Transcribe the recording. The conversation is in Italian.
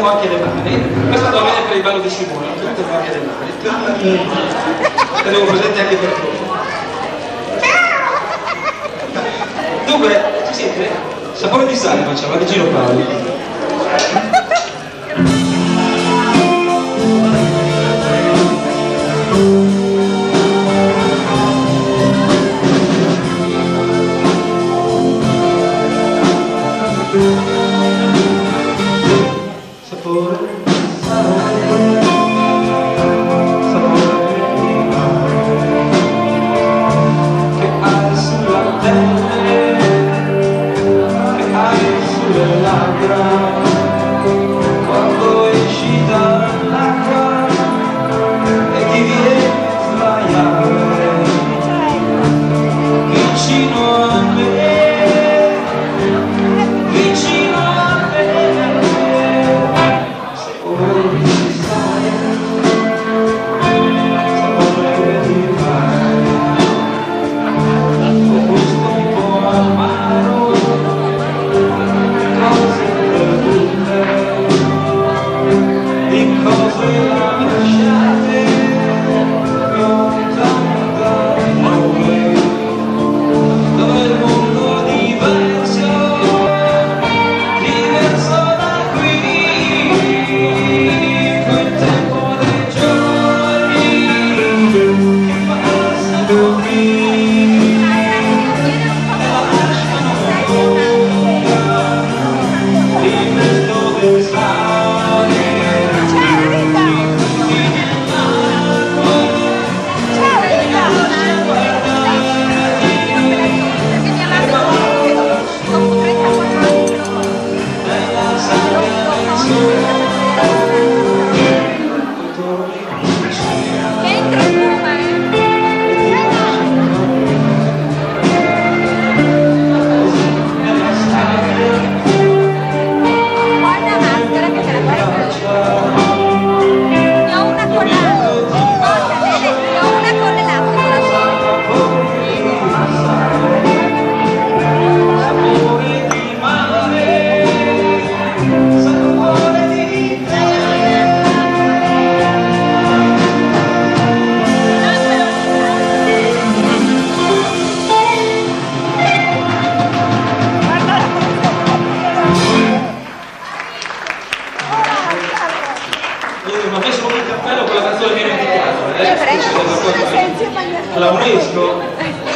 mettiamo anche le mani. Questo va bene per il ballo di Simone, tutte anche le mani. Tenevo presente anche per te. Dunque, si sente? Sapore di sale facciamo, di Gino Paoli. Quando esci dall'acqua e ti viene sbagliare vicino a me, vicino a me, sapore di sale, sapore di mare, con gusto un po' amaro, cose di cose lasciate lontano da noi, dove il mondo è diverso, diverso da qui, quel tempo dei giorni che passano qui e lasciano voglia di questo del sale. Ma messo come il cappello con la canzone che hai indicato, la UNESCO